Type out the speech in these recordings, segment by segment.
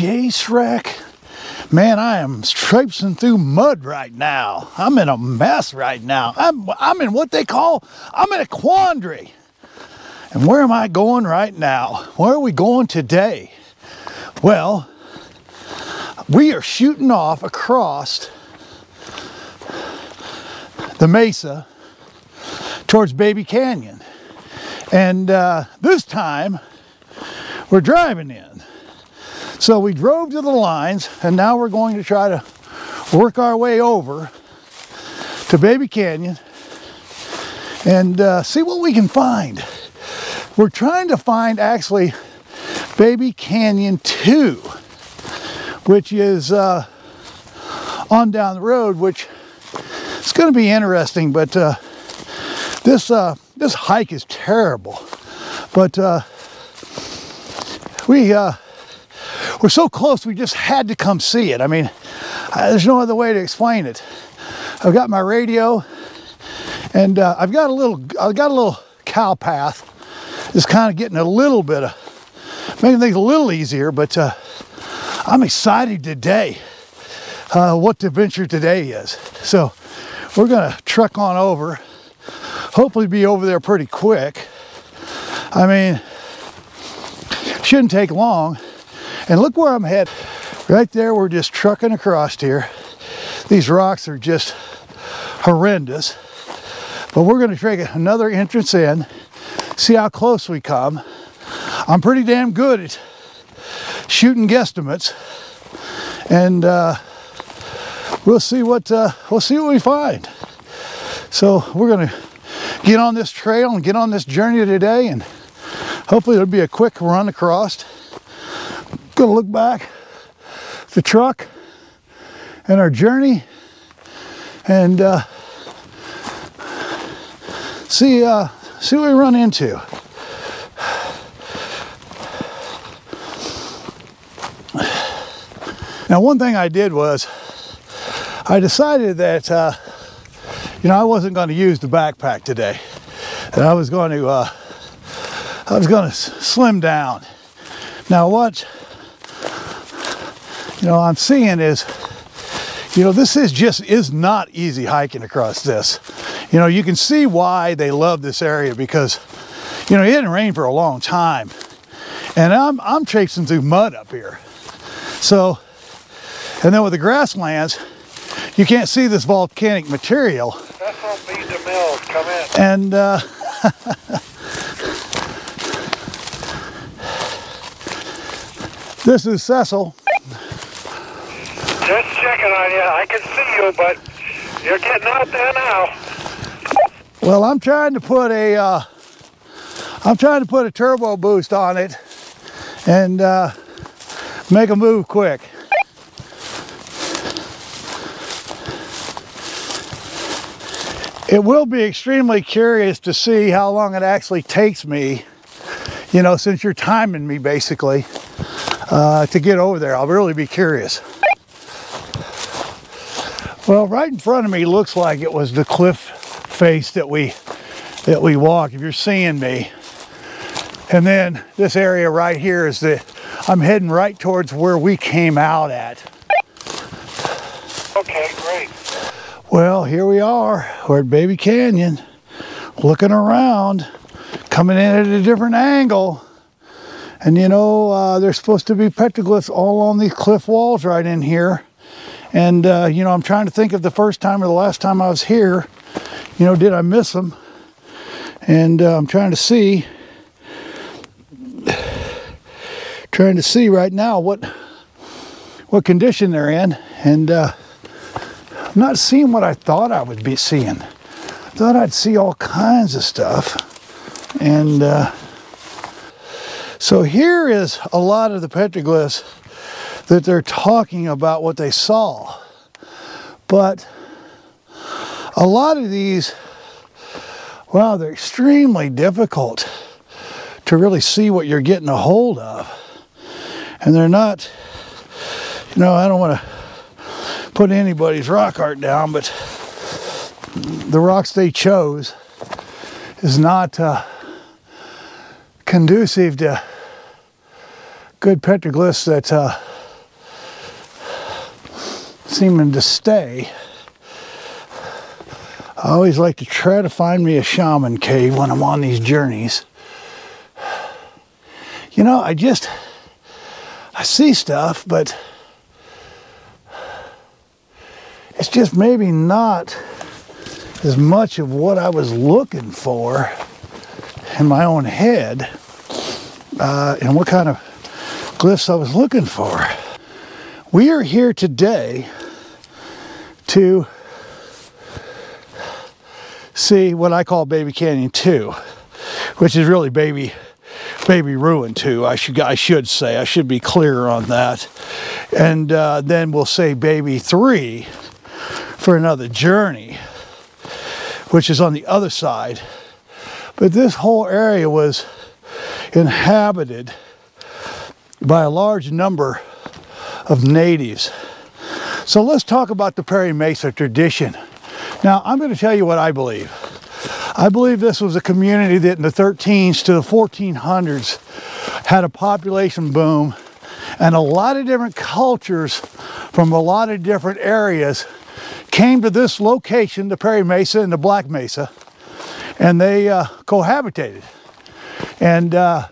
case wreck? Man, I am traipsing through mud right now. I'm in a mess right now. I'm in what they call, I'm in a quandary. And where am I going right now? Where are we going today? Well, we are shooting off across the mesa towards Baby Canyon. And this time, we're driving in. So we drove to the lines, and now we're going to try to work our way over to Baby Canyon and see what we can find. We're trying to find actually Baby Canyon 2, which is on down the road, which is going to be interesting, but this hike is terrible. But we're so close, we just had to come see it. I mean, there's no other way to explain it. I've got my radio, and I've got a little cow path. It's kind of getting a little bit of, making things a little easier, but I'm excited today what the adventure today is. So we're gonna truck on over, hopefully be over there pretty quick. I mean, shouldn't take long. And look where I'm headed. Right there, we're just trucking across here. These rocks are just horrendous. But we're gonna take another entrance in, see how close we come. I'm pretty damn good at shooting guesstimates. And we'll see what we find. So we're gonna get on this trail and get on this journey today, and hopefully it'll be a quick run across. Gonna look back the truck and our journey and see what we run into. Now, one thing I did was I decided that you know, I wasn't going to use the backpack today, and I was going to slim down. Now, what I'm seeing is, this is not easy hiking across this. You can see why they love this area, because it didn't rain for a long time, and I'm traipsing through mud up here. So, and then with the grasslands, you can't see this volcanic material. That's what beat the mills come in. And this is Cecil. Just checking on you. I can see you, but you're getting out there now. Well, I'm trying to put a turbo boost on it and make a move quick. It will be extremely curious to see how long it actually takes me, since you're timing me basically, to get over there. I'll really be curious. Well, right in front of me looks like it was the cliff face that we walked, if you're seeing me. And then this area right here is I'm heading right towards where we came out at. Okay, great. Well, here we are. We're at Baby Canyon, looking around, coming in at a different angle. And there's supposed to be petroglyphs all on these cliff walls right in here. And I'm trying to think of the first time or the last time I was here. Did I miss them? And I'm trying to see right now what condition they're in. And I'm not seeing what I thought I would be seeing. I thought I'd see all kinds of stuff. And so here is a lot of the petroglyphs that they're talking about what they saw. But a lot of these, well, they're extremely difficult to really see what you're getting a hold of. And they're not, I don't want to put anybody's rock art down, but the rocks they chose is not conducive to good petroglyphs that seeming to stay. I always like to try to find me a shaman cave when I'm on these journeys. You know, I see stuff, but it's just maybe not as much of what I was looking for in my own head, and what kind of glyphs I was looking for. We are here today to see what I call Baby Canyon 2, which is really Baby Ruin 2. I should say. I should be clearer on that. And then we'll say Baby 3 for another journey, which is on the other side. But this whole area was inhabited by a large number of natives. So let's talk about the Prairie Mesa tradition. Now, I'm going to tell you what I believe. I believe this was a community that in the 1300s to the 1400s had a population boom, and a lot of different cultures from a lot of different areas came to this location, the Prairie Mesa and the Black Mesa, and they cohabitated. And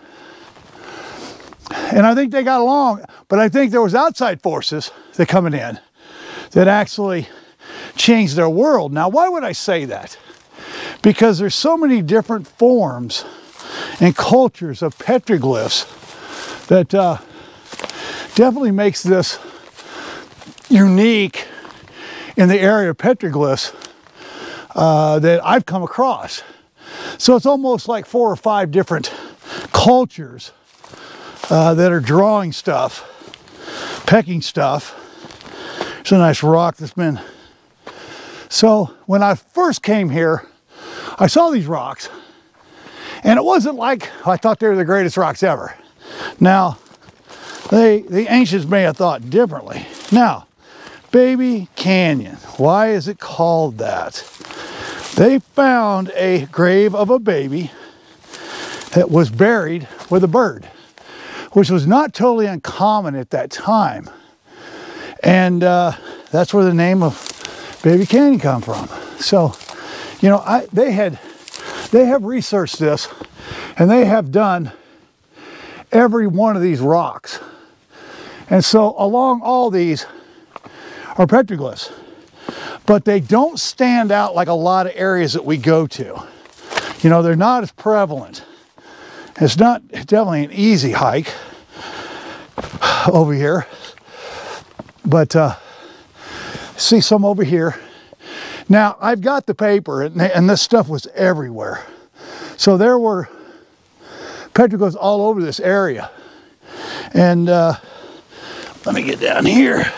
I think they got along, but I think there was outside forces that coming in that actually changed their world. Now, why would I say that? Because there's so many different forms and cultures of petroglyphs that definitely makes this unique in the area of petroglyphs that I've come across. So it's almost like 4 or 5 different cultures that are drawing stuff, pecking stuff. It's a nice rock that's been... So when I first came here, I saw these rocks, and it wasn't like I thought they were the greatest rocks ever. Now, the ancients may have thought differently. Now, Baby Canyon, why is it called that? They found a grave of a baby that was buried with a bird, which was not totally uncommon at that time. And that's where the name of Baby Canyon come from. So, you know, they have researched this, and they have done every one of these rocks. And so along all these are petroglyphs, but they don't stand out like a lot of areas that we go to. You know, they're not as prevalent. It's not definitely an easy hike over here, but see some over here. Now, I've got the paper, and this stuff was everywhere. So there were petroglyphs all over this area. And let me get down here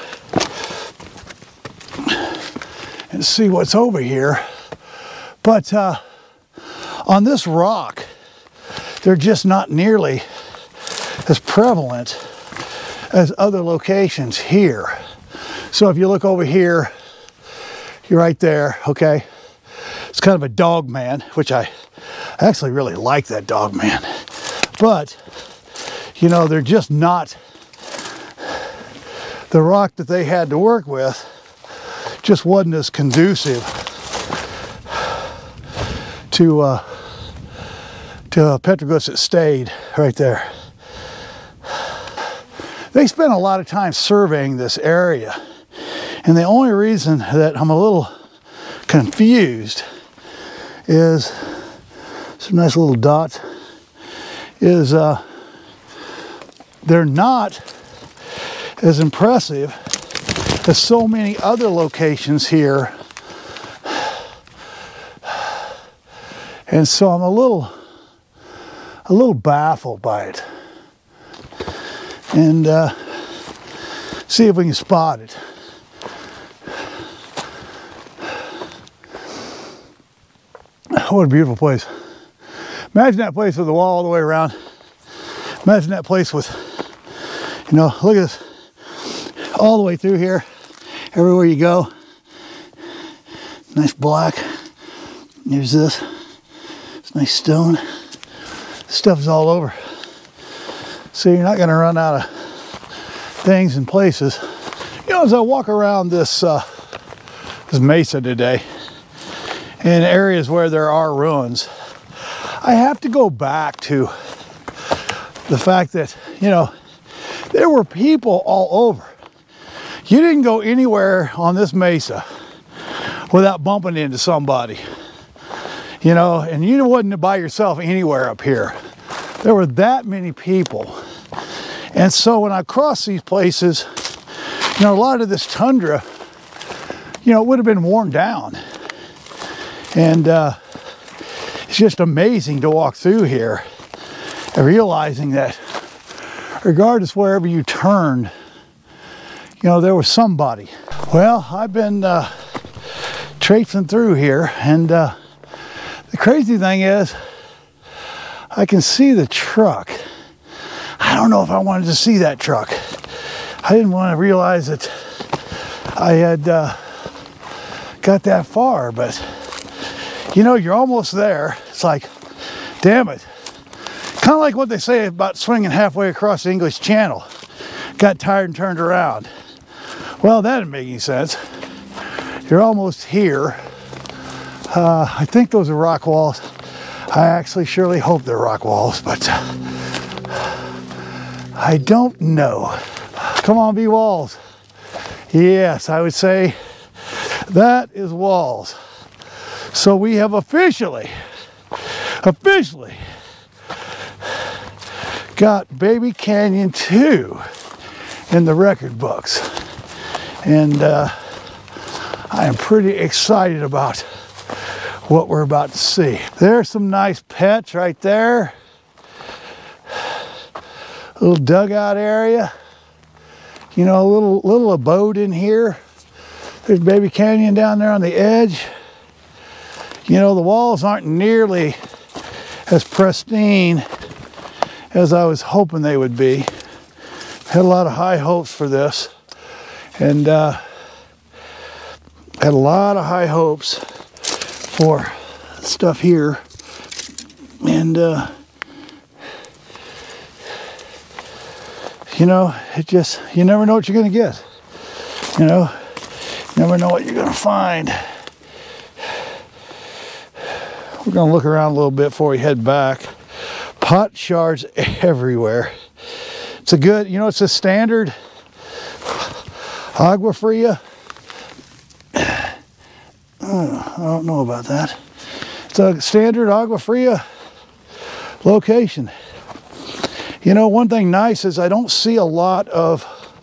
and see what's over here. But on this rock, they're just not nearly as prevalent as other locations here. So if you look over here, you're right there, okay? It's kind of a dog man, which I actually really like that dog man. But, you know, they're just not, the rock that they had to work with just wasn't as conducive to petroglyphs that stayed right there. They spent a lot of time surveying this area. And the only reason that I'm a little confused is some nice little dots, is they're not as impressive as so many other locations here. And so I'm a little baffled by it. And see if we can spot it. What a beautiful place. Imagine that place with the wall all the way around. Imagine that place with, you know, look at this, all the way through here, everywhere you go. Nice black. There's this. It's nice stone. This stuff is all over. So you're not going to run out of things and places. You know, as I walk around this mesa today, in areas where there are ruins, I have to go back to the fact that, you know, there were people all over. You didn't go anywhere on this mesa without bumping into somebody, you know, and you wasn't by yourself anywhere up here. There were that many people. And so when I cross these places, you know, a lot of this tundra, you know, would have been worn down. And it's just amazing to walk through here and realizing that regardless wherever you turned, you know, there was somebody. Well, I've been traipsing through here, and the crazy thing is I can see the truck. I don't know if I wanted to see that truck. I didn't want to realize that I had got that far, but you know, you're almost there. It's like, damn it. Kind of like what they say about swinging halfway across the English Channel. Got tired and turned around. Well, that didn't make any sense. You're almost here. I think those are rock walls. I actually surely hope they're rock walls, but I don't know. Come on, be walls. Yes, I would say that is walls. So we have officially got Baby Canyon 2 in the record books. And I am pretty excited about what we're about to see. There's some nice pets right there. A little dugout area. You know, a little abode in here. There's Baby Canyon down there on the edge. You know, the walls aren't nearly as pristine as I was hoping they would be. Had a lot of high hopes for this, and had a lot of high hopes for stuff here, and you know, it just, you never know what you're gonna get. You know, never know what you're gonna find. We're gonna look around a little bit before we head back. Pot shards everywhere. It's a good, you know, it's a standard Agua Fria. I don't know about that. It's a standard Agua Fria location. You know, one thing nice is I don't see a lot of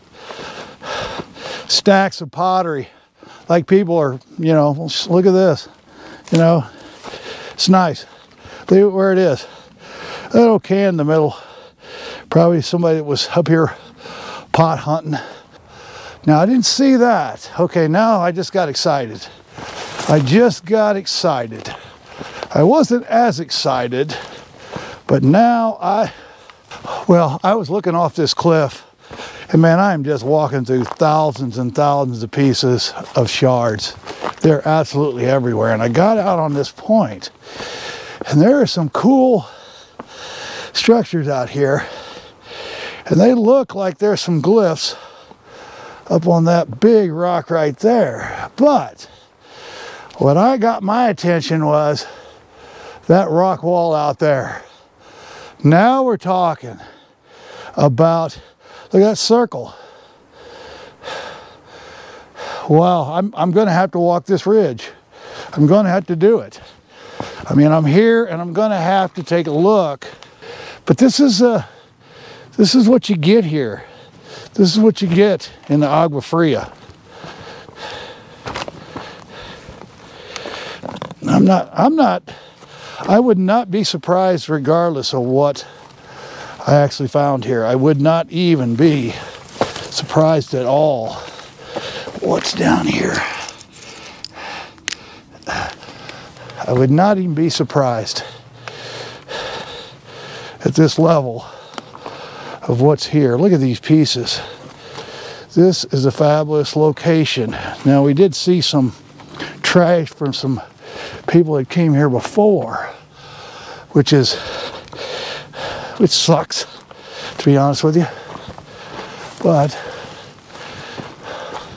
stacks of pottery like people are, you know, look at this, you know, it's nice. Leave it where it is. A little can in the middle. Probably somebody that was up here pot hunting. Now, I didn't see that. Okay, now I just got excited. I just got excited. I wasn't as excited, but now I was looking off this cliff, and man, I am just walking through thousands and thousands of pieces of shards. They're absolutely everywhere. And I got out on this point, and there are some cool structures out here, and they look like there's some glyphs up on that big rock right there. But what I got my attention was that rock wall out there. Now we're talking about, look at that circle. Wow, I'm going to have to walk this ridge. I'm going to have to do it. I mean, I'm here and I'm going to have to take a look. But this is what you get here. This is what you get in the Agua Fria. I would not be surprised regardless of what I actually found here. I would not even be surprised at all what's down here. I would not even be surprised at this level of what's here. Look at these pieces. This is a fabulous location. Now, we did see some trash from some people that came here before, which sucks, to be honest with you. But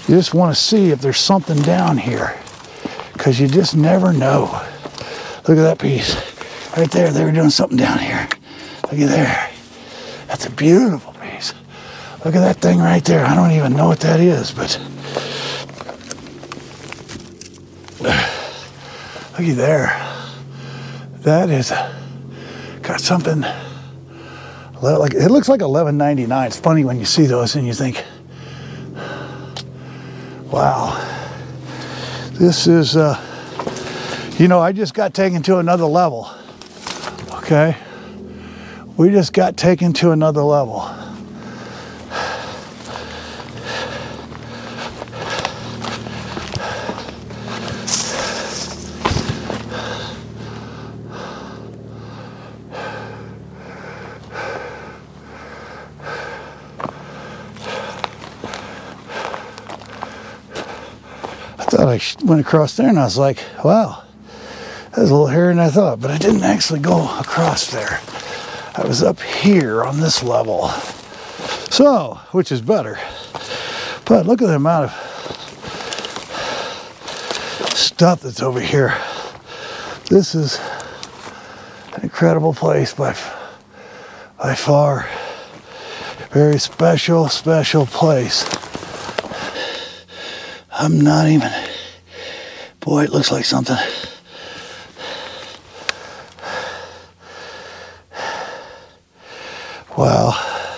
You just want to see if there's something down here, because you just never know. Look at that piece right there. They were doing something down here. Look at there. That's a beautiful piece. Look at that thing right there. I don't even know what that is, but looky there. That is got something like, it looks like $11.99. It's funny when you see those and you think, wow, this is you know, I just got taken to another level. Okay, we just got taken to another level. I thought I went across there and I was like, wow, that was a little hairier than I thought, but I didn't actually go across there. I was up here on this level. So, which is better. But look at the amount of stuff that's over here. This is an incredible place by far. Very special, special place. I'm not even, boy, it looks like something. Wow.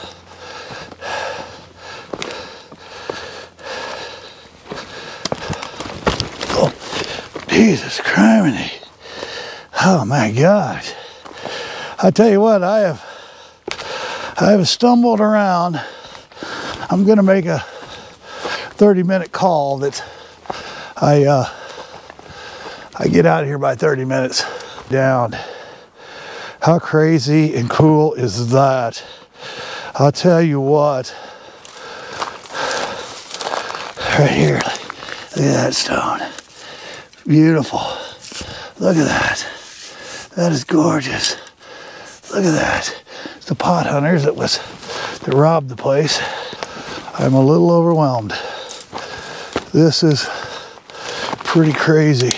Oh, Jesus criminy. Oh my gosh. I tell you what, I have stumbled around. I'm gonna make a 30-minute call that I get out of here by 30 minutes down. How crazy and cool is that? I'll tell you what. Right here, look at that stone. Beautiful. Look at that. That is gorgeous. Look at that. It's the pot hunters that robbed the place. I'm a little overwhelmed. This is pretty crazy.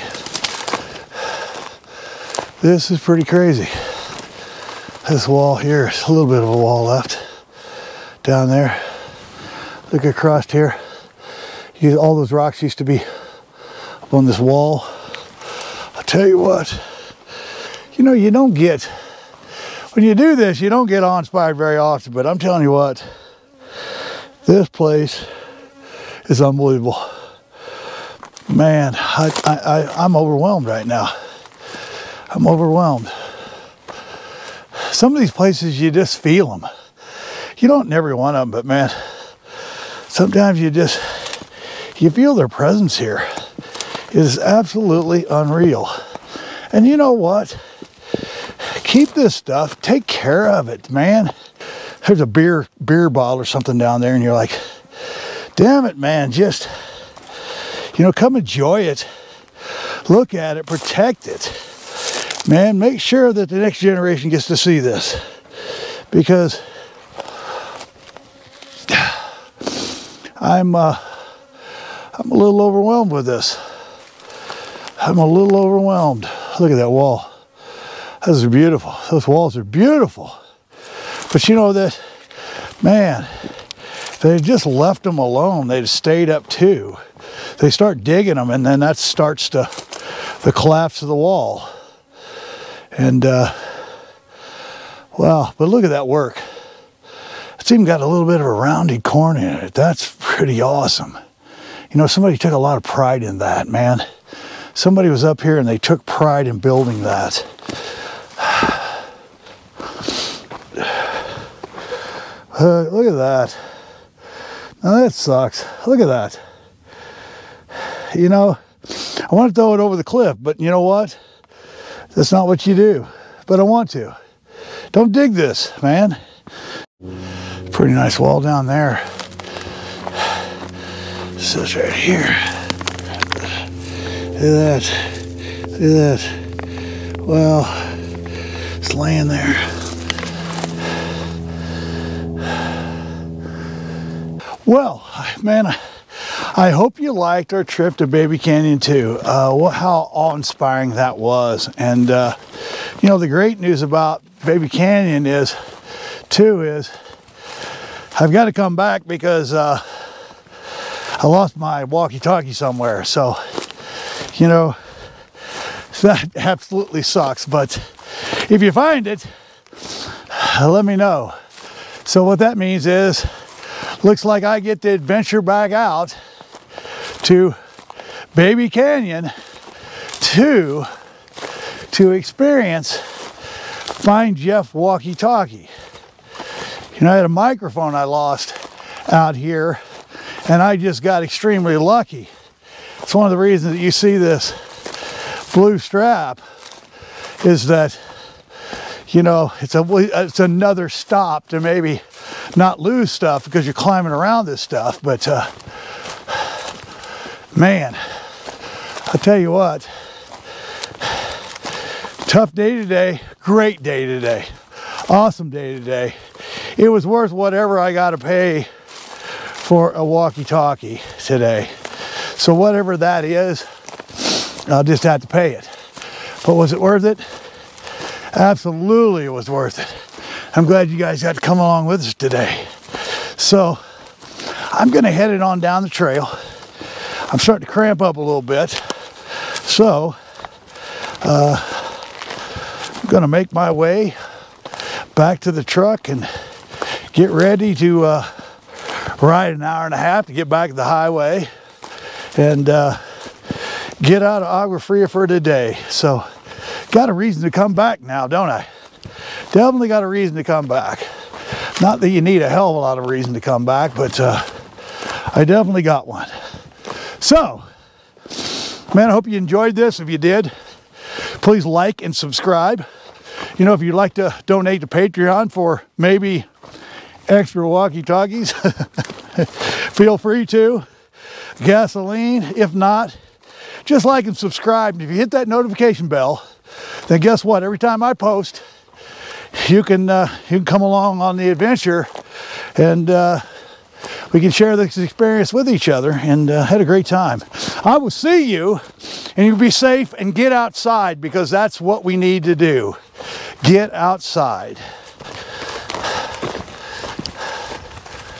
This is pretty crazy. This wall here is a little bit of a wall left down there. Look across here. All those rocks used to be up on this wall. I'll tell you what, you know, you don't get, when you do this, you don't get awe-inspired very often, but I'm telling you what, this place is unbelievable. Man, I'm overwhelmed right now. I'm overwhelmed. Some of these places, you just feel them. You don't in every one of them, but man, sometimes you feel their presence here. It is absolutely unreal. And you know what? Keep this stuff, take care of it, man. There's a beer bottle or something down there and you're like, damn it, man, just, you know, come enjoy it. Look at it, protect it. Man, make sure that the next generation gets to see this, because I'm a little overwhelmed with this. I'm a little overwhelmed. Look at that wall. Those are beautiful. Those walls are beautiful. But you know that, man, if they just left them alone, they'd have stayed up too. They start digging them, and then that starts the collapse of the wall. And wow, but look at that work. It's even got a little bit of a rounded corner in it. That's pretty awesome. You know, somebody took a lot of pride in that, man. Somebody was up here and they took pride in building that. Look at that. Now that sucks. Look at that. You know, I want to throw it over the cliff, but you know what? That's not what you do. But I want to. Don't dig this, man. Pretty nice wall down there. This is right here. Look at that. Look at that. Well, it's laying there. Well, man, I hope you liked our trip to Baby Canyon too. How awe-inspiring that was. And you know, the great news about Baby Canyon is I've got to come back because I lost my walkie-talkie somewhere. So, you know, that absolutely sucks. But if you find it, let me know. So what that means is, looks like I get to adventure back out to Baby Canyon to experience Find Jeff walkie-talkie. You know, I had a microphone I lost out here, and I just got extremely lucky. It's one of the reasons that you see this blue strap is that, you know, it's another stop to maybe not lose stuff because you're climbing around this stuff. But man, I'll tell you what, tough day today, great day today, awesome day today. It was worth whatever I got to pay for a walkie-talkie today. So whatever that is, I'll just have to pay it. But was it worth it? Absolutely, it was worth it. I'm glad you guys got to come along with us today. So I'm going to head it on down the trail. I'm starting to cramp up a little bit. So I'm going to make my way back to the truck and get ready to ride an hour and a half to get back to the highway and get out of Agua Fria for today. So got a reason to come back now, don't I? Definitely got a reason to come back. Not that you need a hell of a lot of reason to come back, but I definitely got one. So, man, I hope you enjoyed this. If you did, please like and subscribe. You know, if you'd like to donate to Patreon for maybe extra walkie-talkies, feel free to. Gasoline, if not, just like and subscribe. And if you hit that notification bell, then guess what? Every time I post, you can come along on the adventure, and we can share this experience with each other and had a great time. I will see you, and you be safe and get outside, because that's what we need to do. Get outside.